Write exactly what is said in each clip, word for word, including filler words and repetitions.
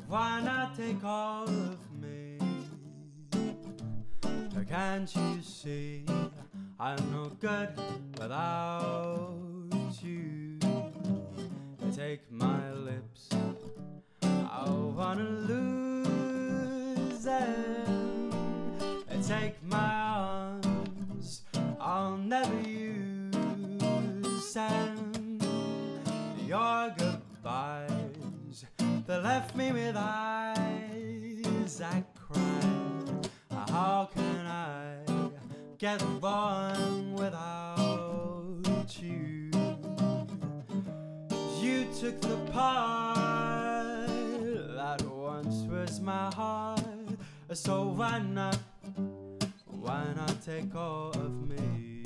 why not take all of me? Can't you see I'm no good without you? Take my lips, I wanna lose them. Take my arms, I'll never use them. Your goodbyes, they left me with eyes that cry. How can I get born without you? You took the part that once was my heart. So why not, why not take all of me?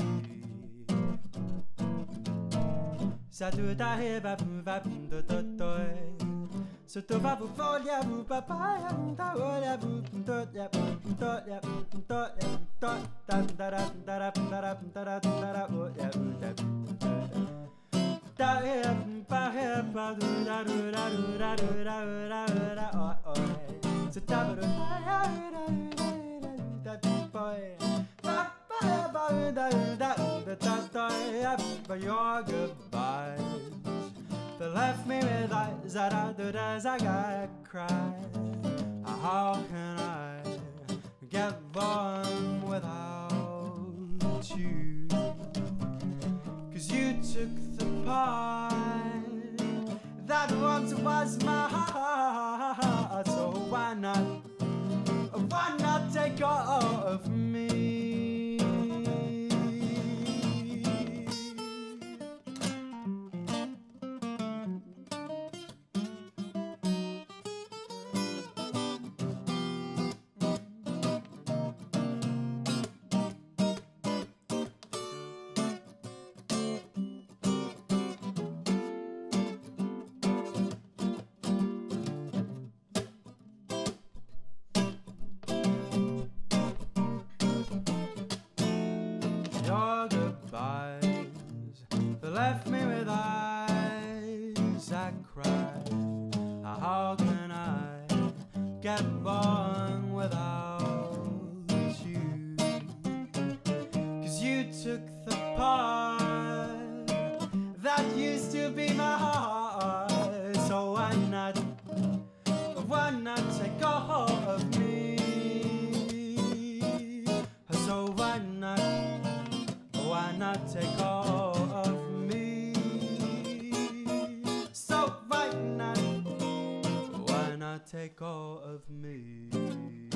Sa tu da he ba bu ba bu do do do. So to ba bu fo ya bu ba ba ya bu da o ya bu do ya bu do ya bu do ya bu do da da da da da da da da da o ya bu da da ya ba ya ba do da do da do da do da da da o o. So da ba do da ya da da da boy ba ba ba da da da da da ya ba your goodbyes. They left me with eyes that I did as I got cried. How can I get born without you? Cause you took the part that once was my heart. So why not, why not take all of me? Your goodbyes, they left me with eyes that cry. How can I get born without you? Cause you took the part that used to be my heart. So why not, why not take all of me? So why not, why not take all of me? So why not, why not take all of me?